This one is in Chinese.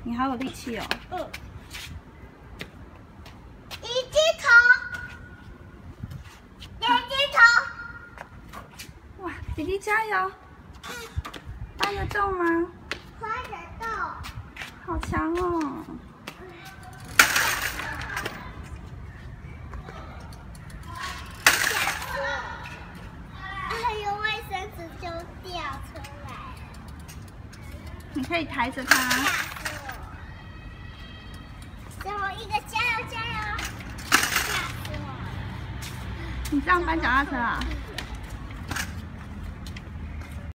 你好有力气哦。 嗯。一只头，两只头。 哇，弟弟加油！搬得动吗？ 搬得动。 好强哦！ 还有卫生纸就掉出来。 你可以抬着它。 吓死我！最后一个，加油加油！吓死我！ 你这样搬脚踏车啊？